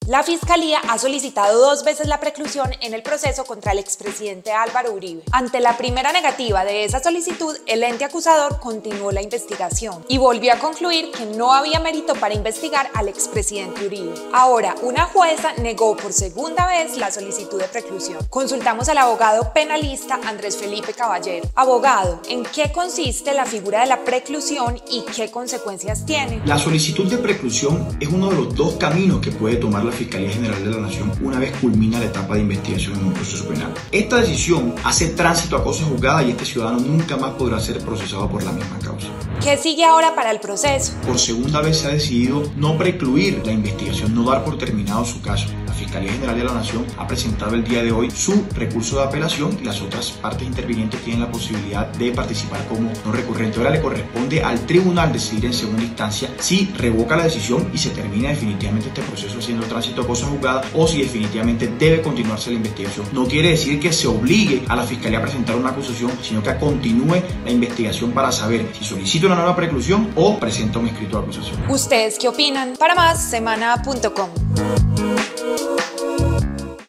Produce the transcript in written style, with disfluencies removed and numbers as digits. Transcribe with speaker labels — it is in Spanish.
Speaker 1: La Fiscalía ha solicitado 2 veces la preclusión en el proceso contra el expresidente Álvaro Uribe. Ante la primera negativa de esa solicitud, el ente acusador continuó la investigación y volvió a concluir que no había mérito para investigar al expresidente Uribe. Ahora, una jueza negó por segunda vez la solicitud de preclusión. Consultamos al abogado penalista Andrés Felipe Caballero. Abogado, ¿en qué consiste la figura de la preclusión y qué consecuencias tiene?
Speaker 2: La solicitud de preclusión es uno de los 2 caminos que puede tomar la Fiscalía General de la Nación una vez culmina la etapa de investigación en un proceso penal. Esta decisión hace tránsito a cosa juzgada y este ciudadano nunca más podrá ser procesado por la misma causa.
Speaker 1: ¿Qué sigue ahora para el proceso?
Speaker 2: Por segunda vez se ha decidido no precluir la investigación, no dar por terminado su caso. La Fiscalía General de la Nación ha presentado el día de hoy su recurso de apelación y las otras partes intervinientes tienen la posibilidad de participar como no recurrente. Ahora le corresponde al tribunal decidir en segunda instancia si revoca la decisión y se termina definitivamente este proceso haciendo tránsito a cosa juzgada o si definitivamente debe continuarse la investigación. No quiere decir que se obligue a la Fiscalía a presentar una acusación, sino que continúe la investigación para saber si solicita una nueva preclusión o presenta un escrito de acusación.
Speaker 1: ¿Ustedes qué opinan? Para más, semana.com.